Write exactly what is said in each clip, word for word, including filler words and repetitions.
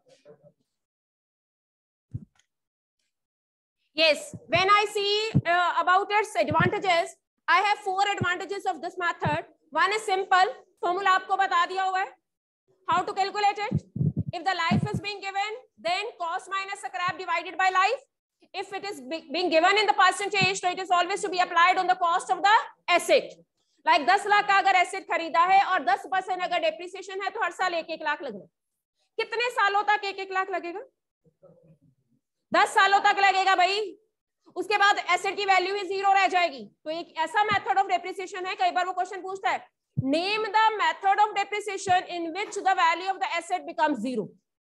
Yes, when I see uh, about its advantages, I have four advantages of this method. One is simple, formula आपको बता दिया हुआ है. How to calculate it? If the life is being given, then cost minus scrap divided by life. If it is being given in the percentage, so it is always to be applied on the cost of the asset. Like दस लाख का अगर asset खरीदा है और दस percent अगर depreciation है तो हर साल एक एक लाख लगेगा. कितने सालों तक एक एक लाख लगेगा? दस सालों तक लगेगा भाई. उसके बाद एसेट की वैल्यू ही जीरो रह जाएगी. तो एक ऐसा मेथड ऑफ डेप्रिसिएशन है. कई बार वो क्वेश्चन पूछता है, name the method of depreciation in which the value of the asset becomes zero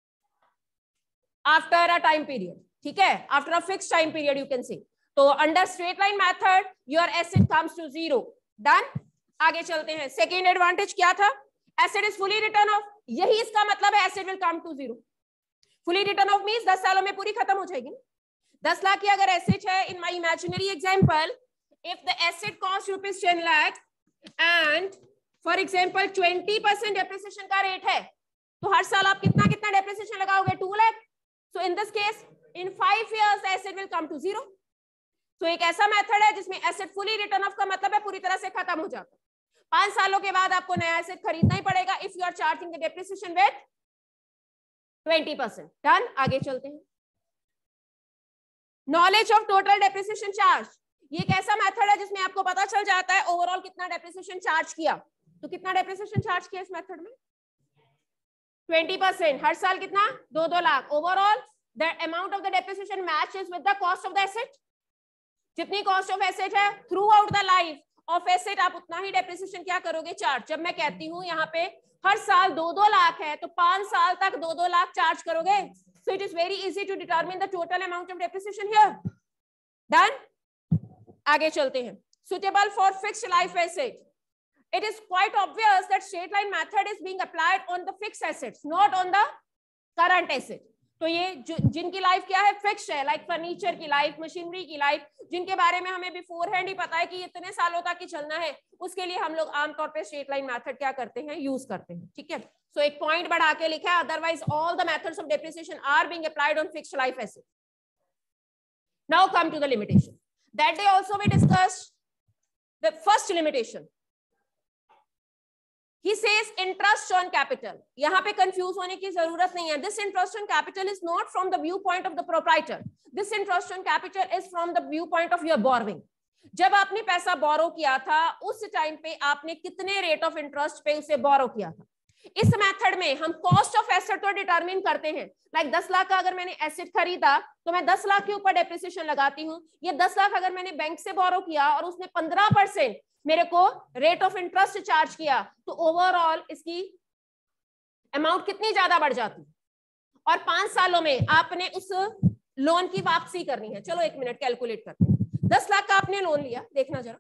after a time period. ठीक है, after a fixed time period you can see. तो under straight line method your asset comes to zero. Done. आगे चलते हैं. Second advantage क्या था? Asset is fully written off. यही इसका मतलब है, asset will come to zero. Fully written off means दस सालों में पूरी खत्म हो जाएगी. दस लाख की अगर एसेट है, in my imaginary example, if the asset cost rupees ten lakh and for example twenty percent depreciation का रेट है, तो हर साल आप कितना कितना डेप्रिसिएशन लगाओगे? Two lakh. So in this case in five years asset will come to zero. तो एक ऐसा मेथड है जिसमें एसेट फुली रिटर्न ऑफ का मतलब है पूरी तरह से खत्म हो जाता है. पांच सालों के बाद आपको नया एसेट खरीदना ही पड़ेगा if you are charging the depreciation with twenty percent. Done. आगे चलते हैं. Knowledge of total depreciation charge. ये एक ऐसा मेथड है जिसमें आपको पता चल जाता है ओवरऑल कितना डेप्रिसिएशन चार्ज किया. तो कितना डेप्रिसिएशन चार्ज किया इस मेथड में? Twenty percent. हर साल कितना? दो दो lakh. Overall the amount of the depreciation matches with the cost of the asset. जितनी कॉस्ट ऑफ एसेट है throughout the life of asset, आप उतना ही डेप्रिसिएशन क्या करोगे? चार्ज. जब मैं कहती हूँ यहाँ पे हर साल दो दो लाख है, तो पांच साल तक दो दो लाख चार्ज करोगे. So it is very easy to determine the total amount of depreciation here. Done. आगे चलते हैं. Suitable for fixed life asset. It is quite obvious that straight line method is being applied on the fixed assets, not on the current asset. तो ये जिनकी life क्या है? Fix है. Like furniture की लाइफ, मशीनरी की life, जिनके बारे में हमें बिफोर हैंड ही पता है कि इतने सालों तक ही चलना है, उसके लिए हम लोग आमतौर पे स्ट्रेट लाइन मेथड क्या करते हैं? यूज करते हैं. ठीक है. सो so, एक पॉइंट बढ़ा के लिखा है, otherwise all the methods of depreciation are being applied on fixed life asset. Now come to the limitation. That day also we discussed the first limitation. He says interest on capital. यहाँ पे confuse होने की जरूरत नहीं है. This interest on capital is not from the viewpoint of the proprietor. This interest on capital is from the viewpoint of your borrowing. जब आपने पैसा बोरो किया था, उस टाइम पे आपने कितने रेट ऑफ इंटरेस्ट पे उसे बोरो किया था. इस मेथड में हम कॉस्ट ऑफ एसेट तो डिटरमिन करते हैं. लाइक like दस लाख का अगर मैंने एसेट खरीदा तो मैं दस लाख के ऊपर डेप्रिसिएशन लगाती हूँ. ये दस लाख अगर मैंने बैंक से बोरो किया और उसने पंद्रह परसेंट मेरे को रेट ऑफ इंटरेस्ट चार्ज किया, तो ओवरऑल इसकी अमाउंट कितनी ज्यादा बढ़ जाती. और पांच सालों में आपने उस लोन की वापसी करनी है. चलो एक मिनट कैलकुलेट करते हैं. दस लाख का आपने लोन लिया, देखना जरा,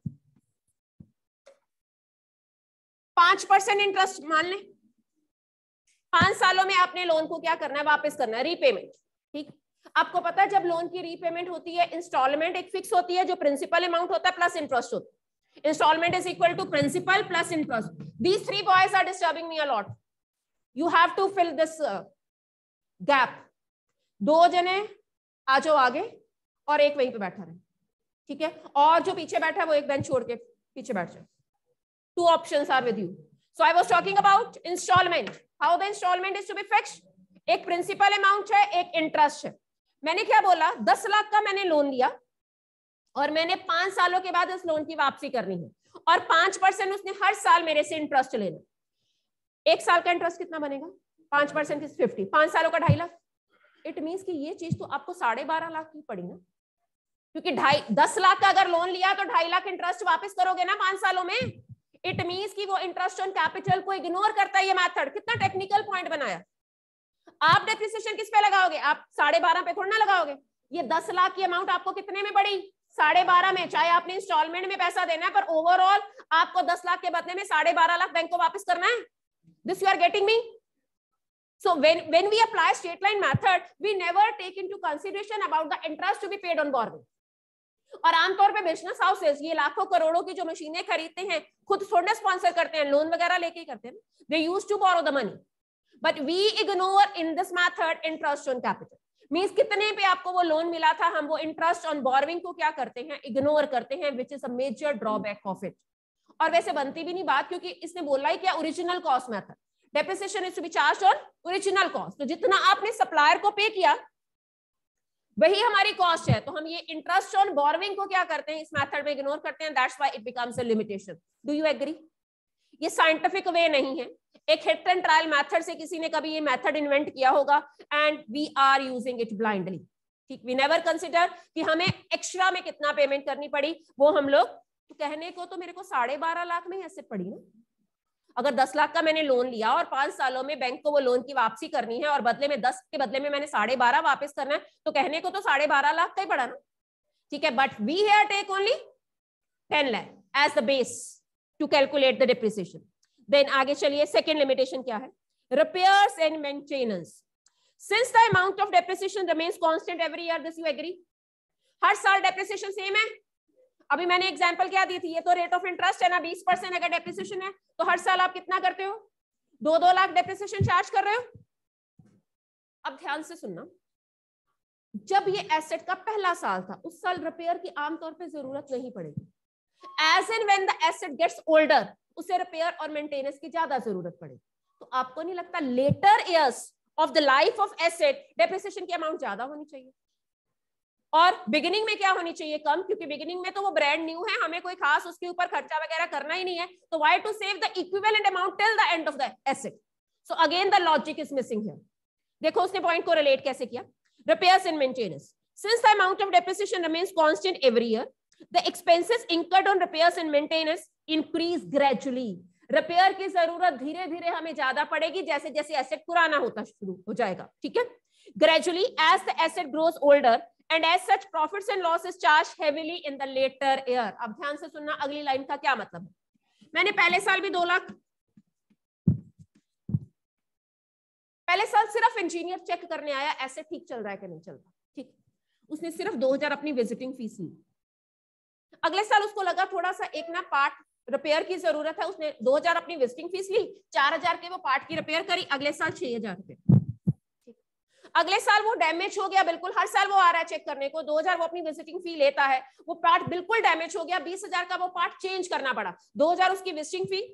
पांच परसेंट इंटरेस्ट मान लें. पांच सालों में आपने लोन को क्या करना है? वापस करना है, रीपेमेंट. ठीक. आपको पता है जब लोन की रीपेमेंट होती है, इंस्टॉलमेंट एक फिक्स होती है जो प्रिंसिपल अमाउंट होता है प्लस इंटरेस्ट होता है. Installment is equal to principal plus interest. These three boys are disturbing me a lot. You have to fill this uh, gap. दो जने आ जाओ आगे और एक वहीं पे बैठा रहे. ठीक है. और जो पीछे बैठा है वो एक बेंच छोड़ के पीछे बैठ जाए. Two options are with you. So I was talking about installment. How the installment is to be fixed. एक principal amount है, एक interest है. मैंने क्या बोला? दस लाख का मैंने लोन लिया और मैंने पांच सालों के बाद उस लोन की वापसी करनी है, और पांच परसेंट उसने हर साल मेरे से इंटरेस्ट लेना. एक साल का इंटरेस्ट कितना बनेगा? पांच परसेंट इज फिफ्टी. पांच सालों का ढाई लाख. इट मींस कि ये चीज तो आपको साढ़े बारह लाख की पड़ी ना, क्योंकि ढाई दस लाख का अगर लोन लिया तो ढाई लाख इंटरेस्ट वापस करोगे ना पांच सालों में. इट मींस कि वो इंटरेस्ट ऑन कैपिटल को इग्नोर करता है ये मेथड. कितना टेक्निकल पॉइंट बनाया. आप डेप्रिसिएशन किस पे लगाओगे? आप साढ़े बारह पे थोड़ा ना लगाओगे. ये दस लाख की अमाउंट आपको कितने में बढ़ी? साढ़े बारह में. चाहे आपने इंस्टॉलमेंट में पैसा देना है, पर ओवरऑल आपको दस लाख के बदले में साढ़े बारह लाख बैंक को वापस करना है. This you are getting me. So when when we apply straight line method, we never take into consideration about the interest to be paid on borrowing. और आमतौर पे बिजनेस हाउसेस ये लाखों करोड़ों की जो मशीनें खरीदते हैं खुद थोड़े स्पॉन्सर करते हैं, लोन वगैरह लेके ही करते हैं. They used to borrow the money. But we ignore in this method interest on capital. Means कितने पे आपको वो लोन मिला था, हम वो इंटरेस्ट ऑन बोरोइंग को क्या करते हैं, इग्नोर करते हैं, which is a major drawback of it. और वैसे बनती भी नहीं बात, क्योंकि इसने बोला है क्या, original cost method, depreciation is to be charged on original cost. तो जितना आपने सप्लायर को पे किया वही हमारी कॉस्ट है, तो हम ये इंटरेस्ट ऑन बोरोइंग को क्या करते हैं, इस मेथड में इग्नोर करते हैं। That's why it becomes a limitation. Do you agree? ये साइंटिफिक वे नहीं है, एक हिट एंड ट्रायल मेथड से किसी ने कभी ये मेथड इन्वेंट किया होगा and we are using it blindly. ठीक, वी नेवर कंसिडर कि हमें एक्स्ट्रा में कितना पेमेंट करनी पड़ी, वो हम लोग तो कहने को तो मेरे को साढ़े बारह लाख में ही एसेट पड़ी ना। अगर दस लाख का मैंने लोन लिया और पांच सालों में बैंक को वो लोन की वापसी करनी है और बदले में दस के बदले में मैंने साढ़े बारह वापस करना है, तो कहने को तो साढ़े बारह लाख का ही पड़ा ना। ठीक है, but we here take only ten lakh as the base to calculate the depreciation. Then आगे चलिए, सेकेंड लिमिटेशन क्या है, repairs and maintenance. Since the amount of depreciation remains constant every year, this you agree? हर साल depreciation same है। अभी मैंने example क्या दी थी, ये तो रेट ऑफ इंटरेस्ट है ना, बीस परसेंट अगर डेप्रिसिएशन है तो हर साल आप कितना करते हो, दो दो लाख डेप्रिसिएशन चार्ज कर रहे हो। अब ध्यान से सुनना, जब ये एसेट का पहला साल था उस साल रिपेयर की आमतौर पे जरूरत नहीं पड़ेगी। As and when the asset gets older उसे रिपेयर और मेंटेनेंस की ज्यादा जरूरत पड़ेगी। तो आपको नहीं लगता later years of the life of asset depreciation की अमाउंट ज्यादा होनी चाहिए और बिगिनिंग में क्या होनी चाहिए, कम, क्योंकि बिगिनिंग में तो वो ब्रांड न्यू है, हमें कोई खास उसके ऊपर खर्चा वगैरह करना ही नहीं है। तो why to save the equivalent amount till the end of the asset? So again the logic is missing here. देखो उसने पॉइंट को रिलेट कैसे किया, repairs and maintenance. Since the amount of depreciation remains constant every year, the expenses incurred on repairs and maintenance increase gradually. Repair की जरूरत धीरे धीरे हमें ज्यादा पड़ेगी जैसे जैसे एसेट पुराना होता शुरू हो जाएगा। ठीक है, gradually as the asset grows older and as such profits and losses charged heavily in the later year। अब ध्यान से सुनना, अगली लाइन का क्या मतलब है। मैंने पहले साल भी दो लाख, पहले साल सिर्फ इंजीनियर चेक करने आया ऐसे ठीक चल रहा है कि नहीं चल रहा, ठीक, उसने सिर्फ दो हजार अपनी विजिटिंग फीस ली। अगले साल उसको लगा थोड़ा सा एक ना पार्ट रिपेयर की जरूरत है, उसने दो हजार अपनी विजिटिंग फीस ली, चार हजार के वो पार्ट की रिपेयर करी, अगले साल छह हजार रुपए। अगले साल वो डैमेज हो गया बिल्कुल, हर साल वो आ रहा है चेक करने को, दो हजार वो अपनी विजिटिंग फी लेता है, वो पार्ट बिल्कुल डैमेज हो गया, बीस हजार का वो पार्ट चेंज करना पड़ा, दो हजार उसकी विजिटिंग फी।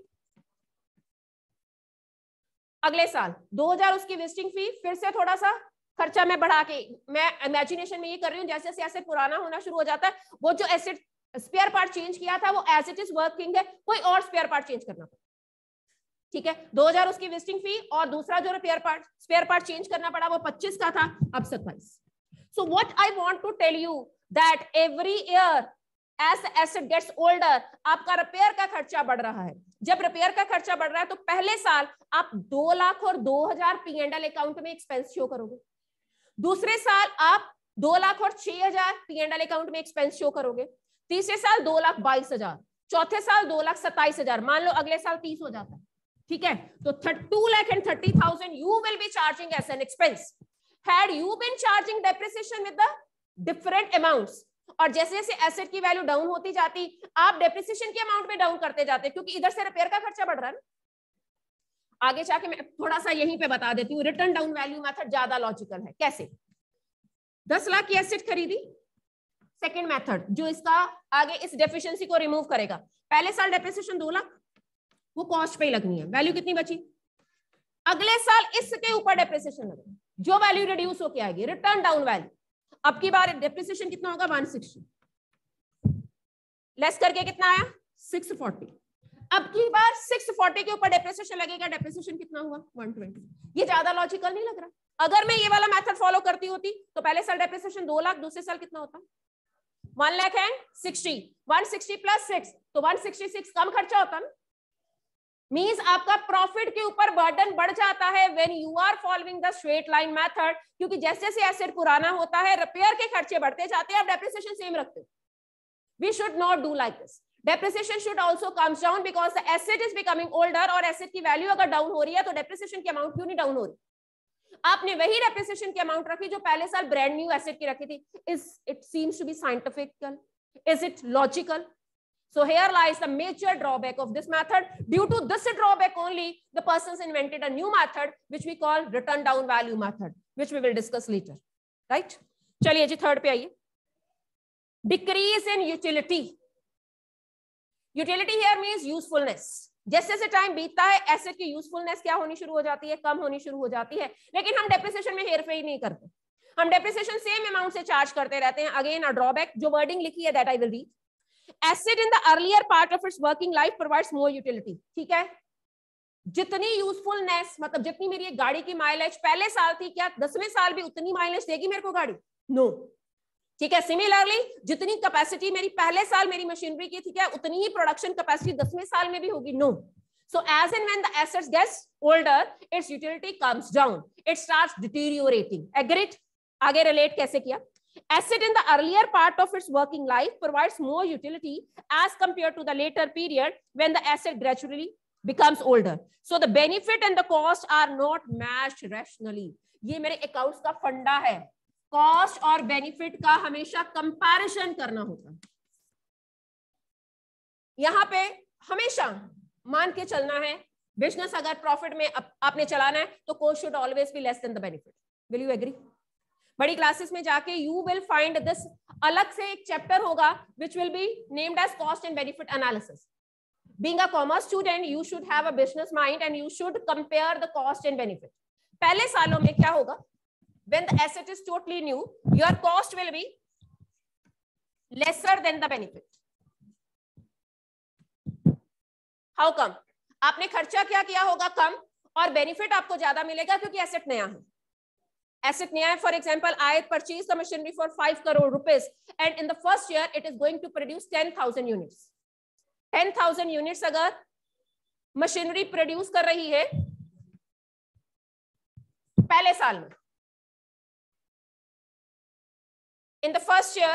अगले साल दो हजार उसकी विजिटिंग फी, फिर से थोड़ा सा खर्चा मैं बढ़ा के, मैं इमेजिनेशन में ये कर रही हूँ, जैसे जैसे एसेट पुराना होना शुरू हो जाता है, वो जो एसेट स्पेयर पार्ट चेंज किया था वो एज इट इज वर्किंग है, कोई और स्पेयर पार्ट चेंज करना पड़ा। ठीक है, दो हजार उसकी विजिटिंग फी और दूसरा जो repair part spare part change करना पड़ा वो पच्चीस का था, अब सत्ताईस। So what I want to tell you that every year as the asset gets older आपका रिपेयर का खर्चा बढ़ रहा है। जब रिपेयर का खर्चा बढ़ रहा है तो पहले साल आप दो लाख और दो हजार पी एंड एल अकाउंट में एक्सपेंस शो करोगे, दूसरे साल आप दो लाख और छह हजार पी एंड एल अकाउंट में एक्सपेंस शो करोगे, तीसरे साल दो लाख बाईस हजार, चौथे साल दो लाख सत्ताईस हजार, मान लो अगले साल तीस हो जाता है। ठीक है, तो two lakh and thirty thousand you will be charging as an expense. Had you been charging depreciation with the different amounts, और जैसे जैसे एसेट की वैल्यू डाउन होती जाती आप डेप्रिसिएशन के अमाउंट में डाउन करते जाते, क्योंकि इधर से रिपेयर का खर्चा बढ़ रहा है ना। आगे जाके मैं थोड़ा सा यहीं पे बता देती हूँ, रिटर्न डाउन वैल्यू मेथड ज्यादा लॉजिकल है। कैसे? दस लाख की एसेट खरीदी, सेकेंड मेथड जो इसका आगे इस डेफिशिएंसी को रिमूव करेगा, पहले साल डेप्रिसिएशन दो लाख वो कॉस्ट पे ही लगनी है, वैल्यू कितनी बची, अगले साल इसके ऊपर डेप्रिसिएशन लगेगा, जो वैल्यू रिड्यूस होके आएगी, रिटर्न डाउन वैल्यू। अब की बार डेप्रिसिएशन कितना होगा, एक सौ साठ, लेस करके कितना आया छह सौ चालीस। अब की बार छह सौ चालीस के ऊपर डेप्रिसिएशन लगेगा, डेप्रिसिएशन कितना हुआ एक सौ बीस। ये ज्यादा लॉजिकल नहीं लग रहा। अगर मैं ये वाला मेथड फॉलो करती होती तो पहले साल डेप्रिसिएशन दो लाख, दूसरे साल कितना होता one lakh and sixty, one sixty plus six तो वन सिक्सटी सिक्स कम खर्चा होता ना। मींस आपका प्रॉफिट के ऊपर बर्डन बढ़ जाता है when you are following the straight line method, क्योंकि जैसे जैसे एसेट पुराना होता है रिपेयर के खर्चे बढ़ते जाते हैं, आप डेप्रिसिएशन सेम रखते हो। We should not do like this. Depreciation should also comes down because the asset is becoming older, और एसेट की वैल्यू अगर डाउन हो रही है तो डेप्रिसिएशन की अमाउंट क्यों नहीं डाउन हो रही। आपने वही डेप्रिसिएशन की अमाउंट रखी जो पहले साल ब्रांड न्यू एसेट की रखी थी। Is it seems to be scientifical, is it logical? So here lies the major drawback of this method. Due to this drawback only, the persons invented a new method which we call return down value method, which we will discuss later. Right? चलिए जी third पे आइए. Decrease in utility. Utility here means usefulness. जैसे जैसे time बीतता है asset की usefulness क्या होनी शुरू हो जाती है, कम होनी शुरू हो जाती है. लेकिन हम डेप्रिसिएशन में हेरफेर नहीं करते, हम डेप्रिसिएशन सेम अमाउंट से चार्ज करते रहते हैं. अगेन अ ड्रॉबैक, जो वर्डिंग लिखी है that I will read. Asset in the earlier part of its working life provides more utility. ठीक है, जितनी यूजफुलनेस मतलब जितनी मेरी एक गाड़ी की माइलेज पहले साल थी, क्या दसवें साल भी उतनी माइलेज देगी मेरे को गाड़ी? No no. ठीक है, सिमिलरली जितनी कैपेसिटी मेरी पहले साल मेरी मशीनरी की थी, क्या उतनी ही प्रोडक्शन कैपेसिटी दसवें साल में भी होगी? No. So as and when the assets gets older its utility comes down, it starts deteriorating. Agreed? आगे रिलेट कैसे किया? Asset in the earlier part of its working life provides more utility as compared to the later period when the asset gradually becomes older. So the benefit and the cost are not matched rationally. ये मेरे accounts का फंडा है. Cost और benefit का हमेशा comparison करना होता है. यहां पे हमेशा मान के चलना है, बिजनेस अगर प्रॉफिट में आपने चलाना है तो cost should always be less than the benefit. Will you agree? बड़ी क्लासेस में जाके यू विल फाइंड दिस, अलग से एक चैप्टर होगा which will be named as cost and benefit analysis. Being a commerce student you should have a business mind and you should compare the cost and benefit. पहले सालों में क्या होगा? When the asset is totally new, your cost will be lesser than the benefit. How come? आपने खर्चा क्या किया होगा कम और बेनिफिट आपको ज्यादा मिलेगा क्योंकि एसेट नया है. एसेट नया है. For example, I purchase the machinery for five crore rupees and in the first year it is going to produce ten thousand units. Ten thousand units अगर मशीनरी प्रोड्यूस कर रही है पहले साल में, in the first year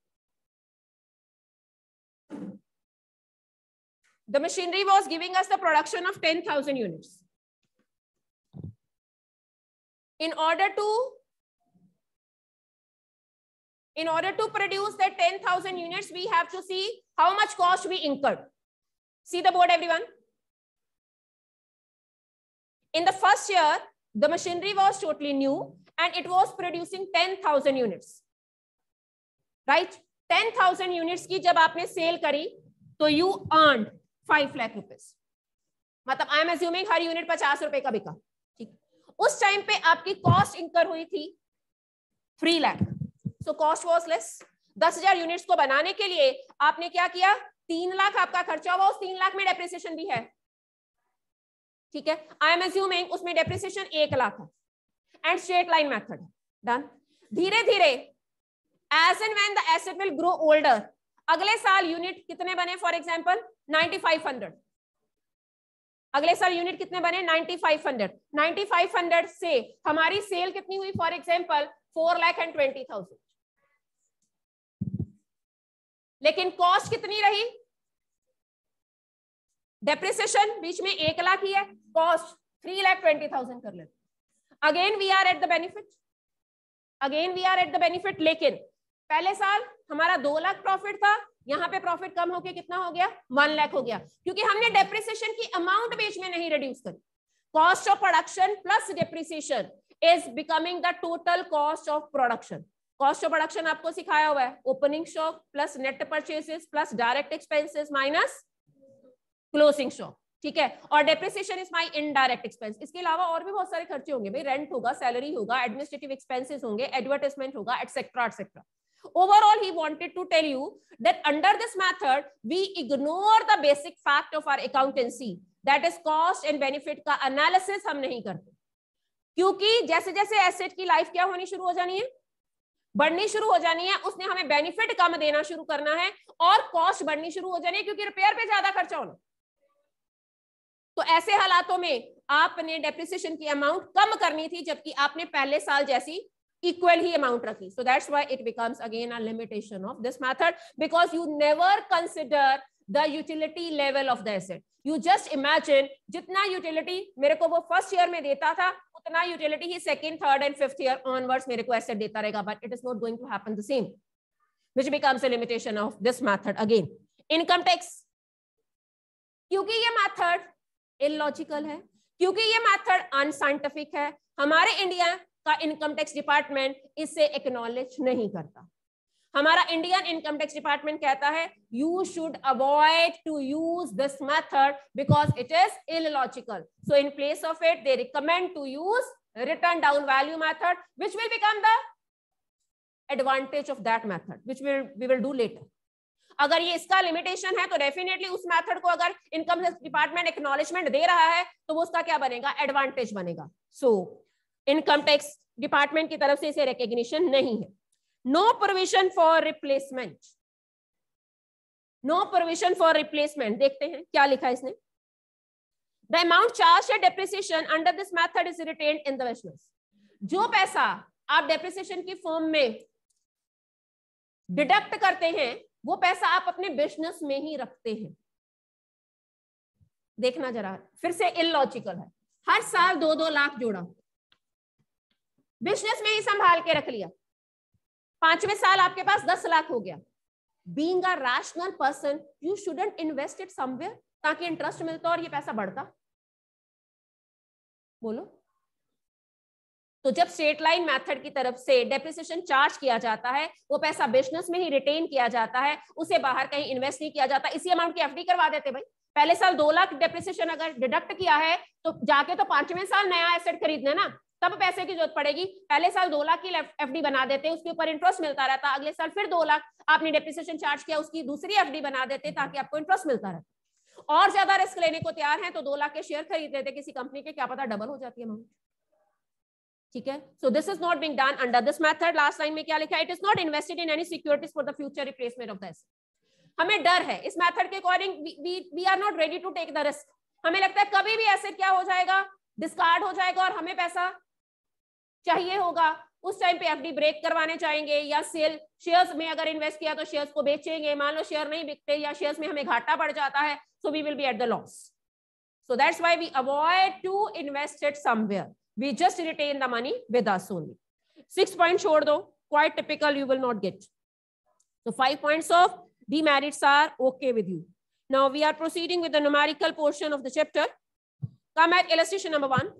the machinery was giving us the production of ten thousand units. In order to in order to produce that ten thousand units, we have to see how much cost we incurred. See the board everyone. In the first year the machinery was totally new and it was producing ten thousand units. Right? Ten thousand units की जब आपने sale करी तो you earned five lakh rupees. मतलब I am assuming हर unit पचास रुपए का बिका. ठीक, उस टाइम पे आपकी कॉस्ट इंकर हुई थी three lakh. So cost was less. दस हजार यूनिट्स को बनाने के लिए आपने क्या किया? तीन लाख आपका खर्चा हुआ. उस तीन लाख में डेप्रिसिएशन भी है. ठीक है, आई एम अज्यूमिंग उसमें डेप्रिसिएशन एक लाख है and straight line method. Done. धीरे धीरे as and when the asset will grow older, अगले साल यूनिट कितने बने? For example ninety five hundred. अगले साल यूनिट कितने बने? Ninety five hundred. Ninety five hundred से हमारी सेल कितनी हुई? For example four lakh and twenty thousand. लेकिन कॉस्ट कितनी रही? डेप्रिसिएशन बीच में एक लाख ही है, cost three lakh twenty thousand कर लेते. Again we are at the benefit. Again we are at the benefit. लेकिन पहले साल हमारा दो लाख प्रॉफिट था, यहाँ पे प्रॉफिट कम होके कितना हो गया? वन लाख हो गया, क्योंकि हमने डेप्रिसिएशन की अमाउंट बीच में नहीं रिड्यूस करी. Cost of production plus depreciation is becoming the total cost of production. Cost of production आपको सिखाया हुआ है, opening stock plus net purchases plus direct expenses minus closing stock. ठीक है, और depreciation is my indirect expense. इसके अलावा और भी बहुत सारे खर्चे होंगे भाई. रेंट होगा, सैलरी होगा, एडमिनिस्ट्रेटिव एक्सपेंसेस होंगे, एडवर्टाइजमेंट होगा, etcetera etcetera. Overall, he wanted to tell you that under this method, we ignore the basic fact of our accountancy, that is cost and benefit का analysis हम नहीं करते, क्योंकि जैसे जैसे एसेट की लाइफ क्या होनी शुरू हो जानी है? बढ़नी शुरू हो जानी है. उसने हमें बेनिफिट कम देना शुरू करना है और कॉस्ट बढ़नी शुरू हो जानी है, क्योंकि रिपेयर पे ज्यादा खर्चा होना. तो ऐसे हालातों में आपने डेप्रिसिएशन की अमाउंट कम करनी थी, जबकि आपने पहले साल जैसी equal ही amount रखी. So that's why it becomes again a limitation of this method, because you never consider the utility level of the asset. You just imagine जितना utility मेरे को वो first year में देता था, उतना utility he second, third and fifth year onwards मेरे को asset देता रहेगा, but it is not going to happen the same, which becomes a limitation of this method again. Income tax, क्योंकि ये मेथड इलॉजिकल है, क्योंकि ये मेथड अनसाइंटिफिक है, हमारे इंडिया का इनकम टैक्स डिपार्टमेंट इसे एक्नॉलेज नहीं करता। हमारा इंडियन इनकम टैक्स डिपार्टमेंट कहता है you should avoid to use this method because it is illogical, so in place of it they recommend to use written down value method which will become the advantage of that method which will we will do later. अगर ये इसका limitation है तो definitely उस method को अगर income tax department acknowledgement दे रहा है तो वो उसका क्या बनेगा, एडवांटेज बनेगा। सो इनकम टैक्स डिपार्टमेंट की तरफ से इसे रिकॉग्निशन नहीं है। No provision for replacement, no provision for replacement, देखते हैं क्या लिखा है इसने। The amount charge at depreciation under this method is retained in the business. जो पैसा आप डेप्रिसिएशन की फॉर्म में डिडक्ट करते हैं वो पैसा आप अपने बिजनेस में ही रखते हैं। देखना जरा, फिर से इलॉजिकल है, हर साल दो दो लाख जोड़ा, बिजनेस में ही संभाल के रख लिया, पांचवें साल आपके पास दस लाख हो गया। Being a rational person you shouldn't invest it somewhere ताकि इंटरेस्ट मिलता और ये पैसा बढ़ता। बोलो, तो जब स्ट्रेट लाइन मेथड की तरफ से डेप्रिसिएशन चार्ज किया जाता है वो पैसा बिजनेस में ही रिटेन किया जाता है, उसे बाहर कहीं इन्वेस्ट नहीं किया जाता। इसी अमाउंट की एफडी करवा देते भाई, पहले साल दो लाख डेप्रिसिएशन अगर डिडक्ट किया है तो जाके तो पांचवें साल नया एसेट खरीदने ना, तब पैसे की जरूरत पड़ेगी। पहले साल दो लाख की एफडी बना देते, उसके ऊपर इंटरेस्ट मिलता रहता, अगले साल फिर दो लाख आपने डेप्रिसिएशन चार्ज किया, उसकी दूसरी एफडी बना देते ताकि आपको इंटरेस्ट मिलता रहता। और ज्यादा रिस्क लेने को तैयार है तो दो लाख के शेयर खरीद लेते किसी कंपनी के, क्या पता डबल हो जाती है अमाउंट। ठीक है, so this is not being done under this method. Last line में क्या लिखा है, it is not invested in any securities for the future replacement of the asset. हमें डर है इस मेथड के according, we are not ready to take the risk. हमें लगता है कभी भी एसेट क्या हो जाएगा, डिस्कार्ड हो जाएगा और हमें पैसा चाहिए होगा, उस टाइम पे एफडी ब्रेक करवाने चाहेंगे या सेल शेयर्स में अगर इन्वेस्ट किया तो शेयर्स को बेचेंगे, मान लो शेयर नहीं बिकते या शेयर्स में हमें घाटा पड़ जाता है, so we will be at the loss. So that's why we avoid to invest it somewhere, we just retain the money with us only. Six points छोड़ दो, quite typical, you will not get. So five points of demerits are okay with you. Now we are proceeding with the numerical portion of the chapter. Come at illustration number one.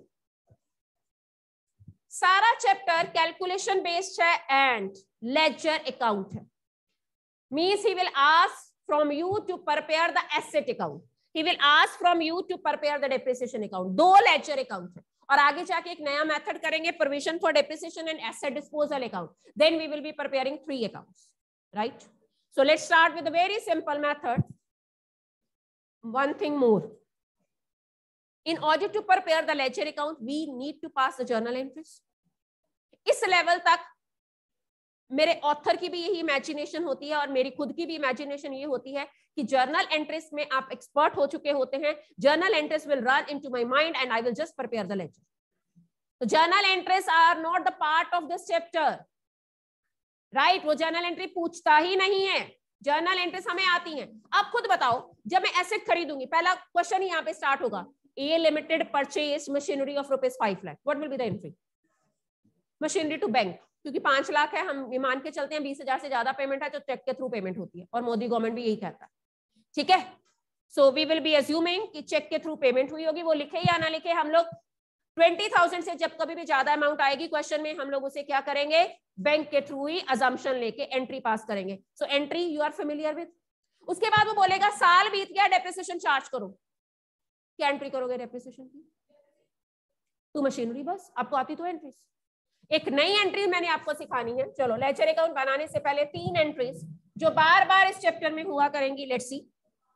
सारा chapter calculation based है and ledger account है, means he will ask from you to prepare the asset account. He will ask from you to prepare the depreciation account. दो ledger account है और आगे जाके एक नया मेथड करेंगे, provision for depreciation and asset disposal account, then we will be preparing three accounts, right? So let's start with a very simple method. One thing more, in order to prepare the ledger account we need to pass the journal entries. इस level तक मेरे author की भी यही imagination होती है और मेरी खुद की भी इमेजिनेशन ये होती है कि जर्नल एंट्रीज में आप एक्सपर्ट हो चुके होते हैं. Journal entries will run into my mind and I will just prepare the ledger. तो journal entries are not the part of this chapter, right? वो जर्नल एंट्री पूछता ही नहीं है, जर्नल एंट्रीज हमें आती हैं. आप खुद बताओ, जब मैं एसेट खरीदूंगी, पहला क्वेश्चन ही यहाँ पे स्टार्ट होगा, A limited purchase machinery of rupees five lakh, what will be the entry? Machinery to bank, क्योंकि पांच लाख है, हम मान के चलते हैं बीस हजार से ज्यादा पेमेंट है तो चेक के थ्रू पेमेंट होती है और मोदी गवर्नमेंट भी यही कहता है. ठीक है, so we will be assuming कि चेक के थ्रू पेमेंट हुई होगी. वो लिखे या ना लिखे, हम लोग ट्वेंटी थाउजेंड से जब कभी भी ज्यादा अमाउंट आएगी क्वेश्चन में, हम लोग उसे क्या करेंगे, बैंक के थ्रू ही अजम्पशन लेके एंट्री पास करेंगे. So entry you are familiar with. उसके बाद वो बोलेगा साल बीत गया, डेप्रिसिएशन चार्ज करो. क्या एंट्री करोगे डेप्रिसिएशन की? टू मशीनरी, बस आपको आती तो एंट्रीज. एक नई एंट्री मैंने आपको सिखानी है. चलो, लेजर अकाउंट बनाने से पहले तीन एंट्रीज जो बार बार इस चैप्टर में हुआ करेंगी. लेट्स सी,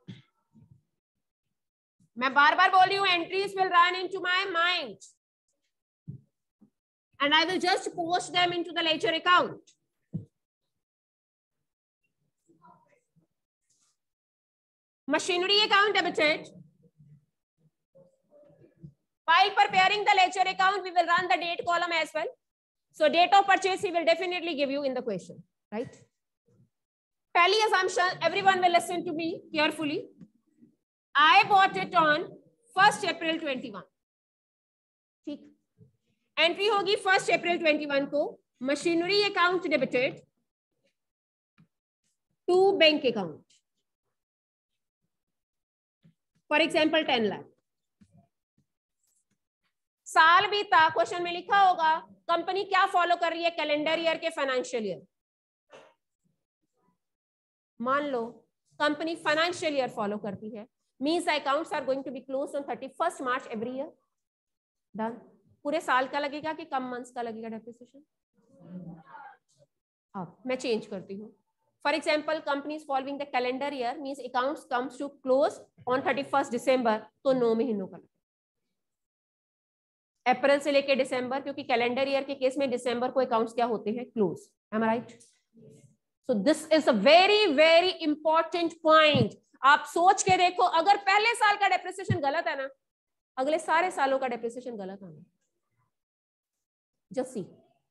मैं बार बार बोल रही हूं, entries will run into my mind and I will just post them into the ledger account. Machinery account debited. While preparing the ledger account, we will run the date column as well. So date of purchase he will definitely give you in the question, right? Pehli assumption, everyone will listen to me carefully. I bought it on first April twenty-one. ठीक, entry होगी first April twenty-one को, machinery account debited to bank account. For example ten lakh. साल बीता, question में लिखा होगा company क्या follow कर रही है कैलेंडर ईयर के फाइनेंशियल ईयर। मान लो कंपनी फाइनेंशियल ईयर फॉलो करती है, means accounts are going to be closed on thirty first March every year. Done. पूरे साल का लगेगा कि कम मंथ्स का लगेगा डेप्रिसिएशन? अब मैं चेंज करती हूँ। For example company is following the calendar year, means accounts comes to close on thirty first December, तो नौ महीनों का अप्रैल से लेके दिसंबर, क्योंकि कैलेंडर ईयर के केस में दिसंबर को अकाउंट्स क्या होते हैं? Close. Am I right? So this is a very very important point. आप सोच के देखो, अगर पहले साल का डेप्रिसिएशन गलत है ना, अगले सारे सालों का डेप्रिसिएशन गलत आना। Just see.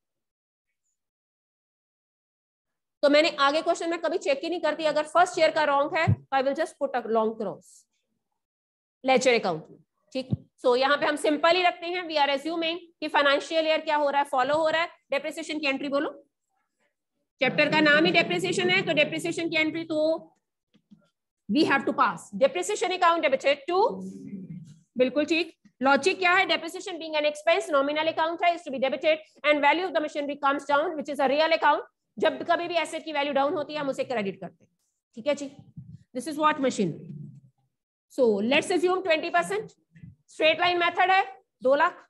तो मैंने आगे क्वेश्चन में कभी चेक ही नहीं करती, अगर फर्स्ट ईयर का रॉन्ग है तो I will just put a long cross ledger account में। ठीक। सो यहाँ पे हम सिंपल ही रखते हैं, वी आर एज्यूमिंग कि फाइनेंशियल ईयर क्या हो रहा है? फॉलो हो रहा है। डेप्रिसिएशन की एंट्री बोलो, चैप्टर का नाम ही डेप्रिसिएशन है, तो डेप्रिसिएशन की एंट्री तो we have to pass. Depreciation account debited to, बिल्कुल ठीक। लॉजिक क्या है? Depreciation being an expense, nominal account है, is to be debited and value of the machinery comes down which is a real account. जब कभी भी asset की value down होती है हम उसे क्रेडिट करते हैं। ठीक है जी, this is what machinery. So let's assume twenty percent, straight line method है, दो लाख।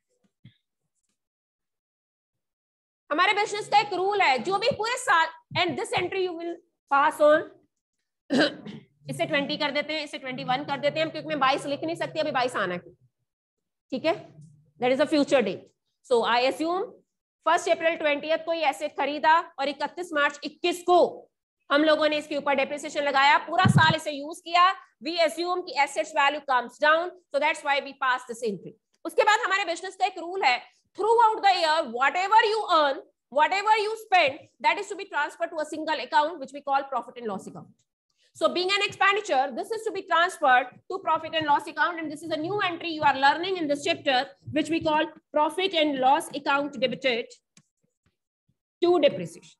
हमारे बिजनेस का एक रूल है, जो भी पूरे साल, and this entry you will pass on, इसे ट्वेंटी कर देते हैं, इसे ट्वेंटी वन कर देते हैं, क्योंकि मैं बाईस लिख नहीं सकती, अभी बाईस आना है। ठीक है, that is a future date. So I assume first April twentieth को ये एसेट खरीदा और इकतीस मार्च इक्कीस को हम लोगों ने इसके ऊपर डेप्रिसिएशन लगाया, पूरा साल इसे यूज किया। वी अस्यूम कि assets value comes down, so that's why we pass this entry. उसके बाद हमारे बिजनेस का एक रूल है, throughout the year whatever you earn, whatever you spend, that is to be transferred to a single account which we call profit and loss account. So being an expenditure, this is to be transferred to profit and loss account, and this is a new entry you are learning in this chapter which we call profit and loss account debited to depreciation.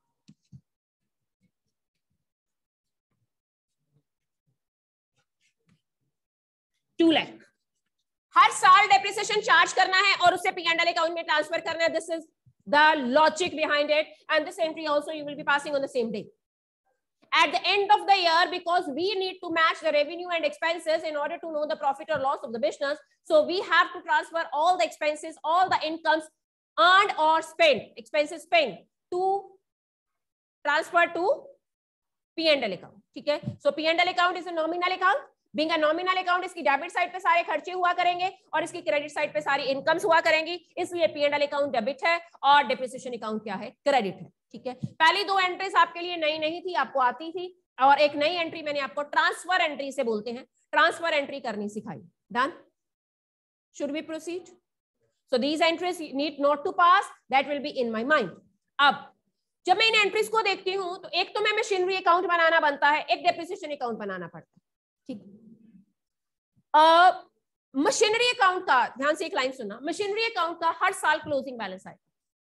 Two lakh हर साल depreciation charge करना है और उसे P and L account में transfer करना है। This is the logic behind it, and this entry also you will be passing on the same day at the end of the year, because we need to match the revenue and expenses in order to know the profit or loss of the business. So we have to transfer all the expenses, all the incomes earned or spent, expenses spent, to transfer to P and L account. ठीक है, so P and L account is a nominal account. Being a nominal account, इसकी debit side पे सारे खर्चे हुआ करेंगे और इसकी क्रेडिट साइड पे सारी इनकम्स हुआ करेंगी, इसलिए P and L account debit है और डेप्रिसिएशन अकाउंट क्या है? क्रेडिट है। ठीक है, पहली दो एंट्रीज आपके लिए नई नहीं थी, आपको आती थी, और एक नई एंट्री मैंने आपको ट्रांसफर एंट्री से बोलते हैं, ट्रांसफर एंट्री करनी सिखाई। Done? Should we proceed? So these entries need not to pass, that will be in my mind. अब जब मैं इन एंट्रीज को देखती हूं तो एक तो मैं मशीनरी अकाउंट बनाना बनता है, एक डेप्रिसिएशन अकाउंट बनाना पड़ता है। ठीक, मशीनरी uh, अकाउंट का ध्यान से एक लाइन सुनना, मशीनरी अकाउंट का हर साल क्लोजिंग बैलेंस आएगा,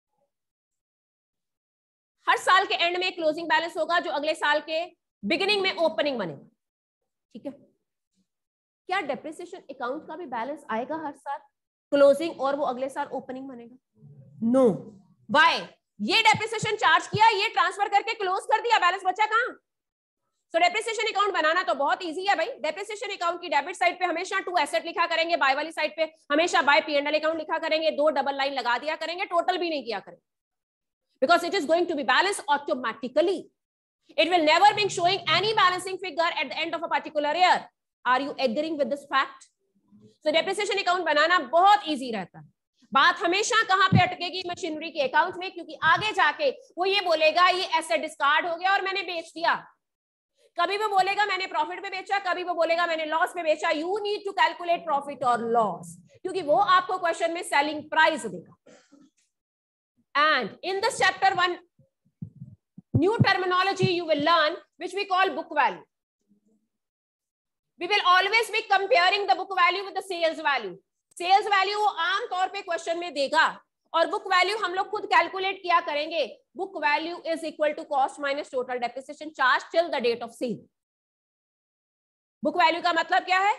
हर साल के एंड में क्लोजिंग बैलेंस होगा जो अगले साल के बिगिनिंग में ओपनिंग बनेगा। ठीक है, क्या डेप्रिसिएशन अकाउंट का भी बैलेंस आएगा हर साल क्लोजिंग और वो अगले साल ओपनिंग बनेगा? नो। व्हाई? ये डेप्रिसिएशन चार्ज किया, ये ट्रांसफर करके क्लोज कर दिया, बैलेंस बचा कहां? तो डेप्रिसिएशन अकाउंट बनाना तो बहुत इजी है भाई। डेप्रिसिएशन अकाउंट की डेबिट साइड पे हमेशा टू एसेट लिखा करेंगे, बाय वाली साइड पे हमेशा by P and L account लिखा करेंगे, दो डबल लाइन लगा दिया करेंगे, टोटल भी नहीं किया करेंगे, because it is going to be balance automatically. It will never be showing any balancing figure at the end of a particular year. Are you agreeing with this fact? So depreciation account बनाना बहुत easy रहता है। बात हमेशा कहां पे अटकेगी? Machinery के account में, क्योंकि आगे जाके वो ये बोलेगा ये एसेट डिस्कार्ड हो गया और मैंने बेच दिया, कभी वो बोलेगा मैंने प्रॉफिट में बेचा, कभी वो बोलेगा मैंने लॉस में बेचा। You need to calculate profit और लॉस, क्योंकि वो आपको क्वेश्चन में सेलिंग प्राइस देगा। And in this chapter one new terminology you will learn which we call book value. We will always be comparing the book value with the sales value. Sales value वो आम तौर पे question में देगा और book value हम लोग खुद कैलकुलेट किया करेंगे। Book value is equal to cost minus total depreciation charge till the date of sale. Book value का मतलब क्या है?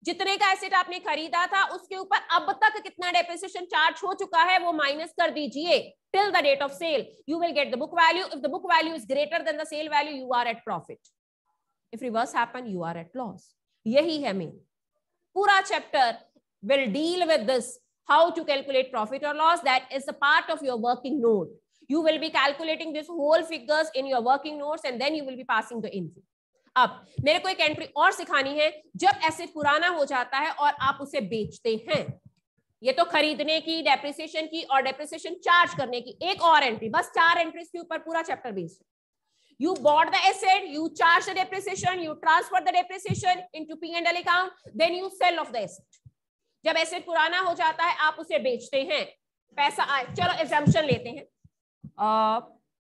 जितने का एसेट आपने खरीदा था उसके ऊपर अब तक कितना डेप्रिसिएशन चार्ज हो चुका है वो माइनस कर दीजिए till the date of sale. You will get the book value. If the book value is greater than the sale value, you are at profit. If reverse happen, you are at loss. यही है main. पूरा chapter will deal with this. How to calculate profit or loss. That is the part of your working note. You will be calculating this whole figures in your working notes and then you will be passing the entry. अब मेरे को एक entry और सिखानी है. जब asset पुराना हो जाता है और आप उसे बेचते हैं, ये तो खरीदने की, डेप्रिसिएशन की और डेप्रिसिएशन चार्ज करने की एक और एंट्री. बस चार एंट्रीज के ऊपर पूरा चैप्टर बेस्ड है. You bought the asset, you charge the depreciation, you transfer the depreciation into P and L account, then you sell off the asset. जब एसेट पुराना हो जाता है आप उसे बेचते हैं, पैसा आए. चलो एग्जाम्पशन लेते हैं. uh,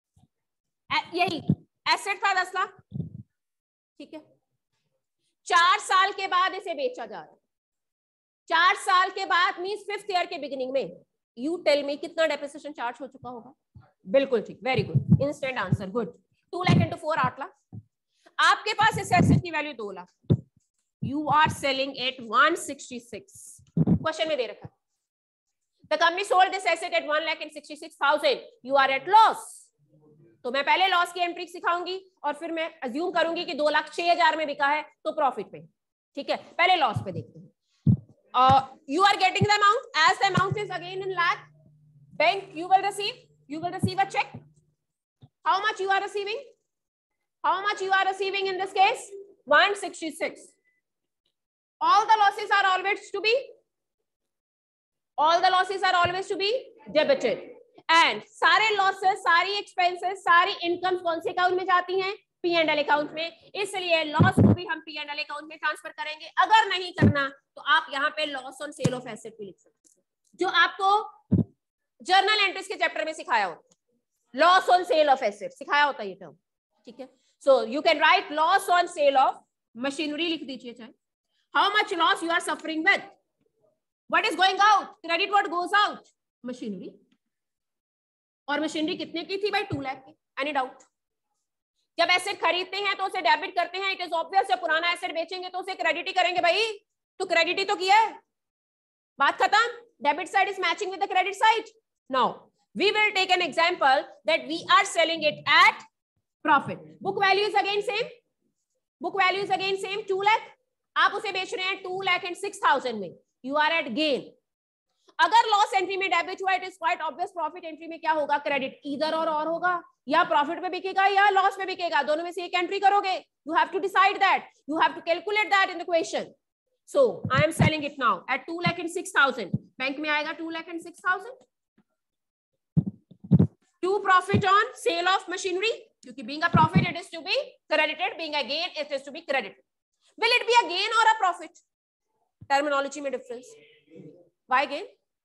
यही एसेट था दस लाख, ठीक है. चार साल के बाद इसे बेचा जा रहा है. चार साल के बाद मींस फिफ्थ ईयर के बिगिनिंग में. यू टेल मी कितना डेप्रिसिएशन चार्ज हो चुका होगा? बिल्कुल ठीक, very good, instant answer, good. Two lakh into four आठ लाख. आपके पास इस एसेट की वैल्यू दो lakh. You are selling at one sixty six. Question में दे रखा है the company sold this asset at one lakh and sixty six thousand. You are at loss. तो मैं पहले लॉस की एंट्री सिखाऊंगी और फिर मैं अज्यूम करूंगी कि दो लाख छह हजार में बिका है तो प्रॉफिट पे. ठीक है, पहले लॉस पे देखते हैं. Uh, you are getting the amount as the amount is again in lakh. Bank, you will receive, you will receive a check. How much you are receiving? How much you are receiving in this case? one sixty-six. All the losses are always to be, all the losses are always to be debited. And सारे losses, सारी expenses, सारी incomes कौन से account में जाती हैं? P and L account में. इसलिए लॉस को भी हम पी एंड एल अकाउंट में ट्रांसफर करेंगे. अगर नहीं करना तो आप यहाँ पे loss on sale of asset भी लिख सकते हैं, जो आपको जर्नल एंट्रीज के चैप्टर में सिखाया होता है. Loss on sale of asset सिखाया होता है ये टर्म. ठीक है, so you can write loss on sale of machinery लिख दीजिए. चाहे how much loss you are suffering with, what is going out, credit what goes out, machinery. और मशीनरी कितने की थी भाई? टू लाख की. Any doubt? जब एसेट खरीदते हैं तो उसे डेबिट करते हैं. It is obvious. जब पुराना एसेट बेचेंगे तो उसे क्रेडिट ही करेंगे भाई. तो क्रेडिट ही तो किया है, बात खत्म. Debit side is matching with the credit side. Now we will take an example that we are selling it at profit. Book value is again same. Book value is again same two lakh. आप उसे बेच रहे हैं two lakh and six thousand में. You are at gain. अगर loss entry में debit हुआ, it is quite obvious profit entry में क्या होगा? क्रेडिट. इधर और और होगा, या प्रॉफिट पे बिकेगा या लॉस पे बिकेगा, दोनों में से एक एंट्री करोगे. You have to decide that, you have to calculate that in the question. So I am selling it now at two lakh and six thousand. Bank में आएगा two lakh and six thousand. To profit on sale of machinery, क्योंकि being a profit it is to be credited, being a gain it is to be credited. Will it be a gain और a profit? Terminology में difference. Why gain?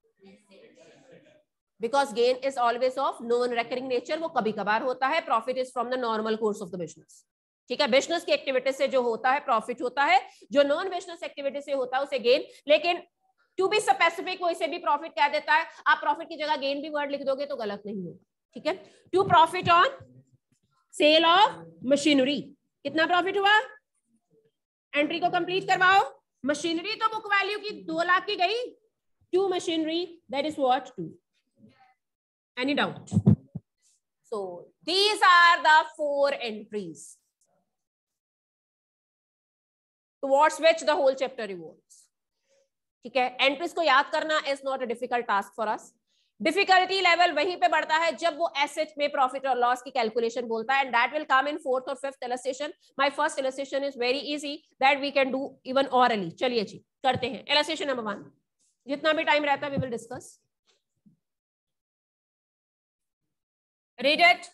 Because gain is always of non-recurring nature. वो कभी कभार होता है. Profit is from the normal course of the business. ठीक है, business की एक्टिविटी से जो होता है प्रॉफिट होता है, जो नॉन बिजनेस एक्टिविटी से होता है उसे गेन. लेकिन टू बी स्पेसिफिक वो इसे भी प्रॉफिट कह देता है. आप प्रॉफिट की जगह गेन भी वर्ड लिख दोगे तो गलत नहीं होगा. ठीक है, to profit on sale of machinery. कितना प्रॉफिट हुआ? एंट्री को कंप्लीट करवाओ. मशीनरी तो बुक वैल्यू की दो लाख की गई. To machinery, that is what? To. Any doubt? So these are the four entries towards which the whole chapter revolves. ठीक है, एंट्रीज को याद करना is not a difficult task for us. Difficulty level वहीं पे बढ़ता है जब वो एसेट में प्रॉफिट और लॉस की कैलकुलेशन बोलता है, and that will come in fourth और fifth illustration. My first illustration is very easy that we can do even orally. चलिए जी करते हैं. इलस्ट्रेशन नंबर वन, जितना भी टाइम रहता है we will discuss. Read it.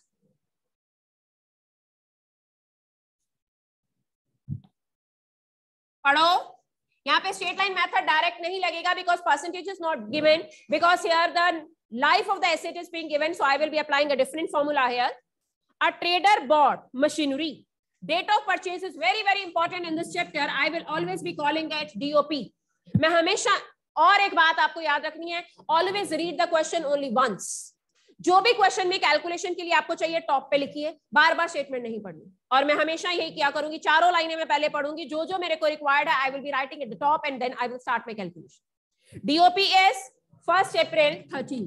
पढ़ो. यहाँ पे स्ट्रेट लाइन मेथड डायरेक्ट नहीं लगेगा because percentage is not given, because here the life of the asset is being given, so I will be applying a different formula here. A trader bought machinery. Date of purchase is very very important in this chapter. I will always be calling it DOP. मैं हमेशा, और एक बात आपको याद रखनी है, always read the question only once. जो भी क्वेश्चन में कैलकुलेशन के लिए आपको चाहिए टॉप पे लिखिए, बार बार स्टेटमेंट नहीं पढ़नी। और मैं हमेशा यही किया करूंगी, चारों लाइनें मैं पहले पढ़ूंगी, जो जो मेरे को रिक्वायर्ड है I will be writing at the top and then I will start my calculation. DOP is first April thirteen.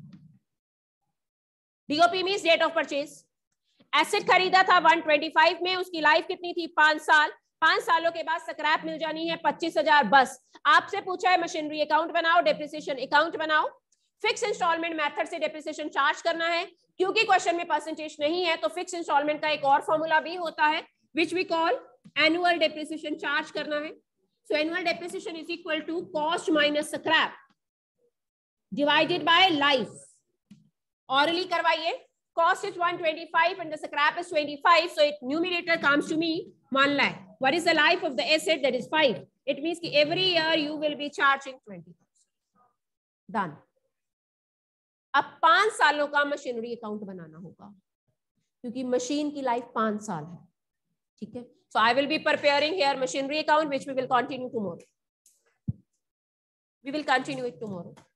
DOP means date of purchase. Asset खरीदा था वन ट्वेंटी फाइव में, उसकी लाइफ कितनी थी, पांच साल। पांच सालों के बाद स्क्रैप मिल जानी है पच्चीस हजार बस। आपसे पूछा है मशीनरी अकाउंट बनाओ, डेप्रिसिएशन अकाउंट बनाओ, फिक्स इंस्टॉलमेंट मेथड से डेप्रिसिएशन चार्ज करना है। क्योंकि क्वेश्चन में परसेंटेज नहीं है तो फिक्स इंस्टॉलमेंट का एक और फॉर्मूला भी होता है which we call annual depreciation charge करना है। So annual depreciation is equal to cost minus scrap divided by life. Orally करवाइए। Cost is one twenty-five and the scrap is twenty-five, so it numerator comes to me one lakh. What is the life of the asset? That is five. It means कि every year you will be charging twenty thousand. Done. अब पांच सालों का machinery account बनाना होगा क्योंकि machine की life पांच साल है, ठीक है। So I will be preparing here machinery account which we will continue tomorrow. We will continue it tomorrow.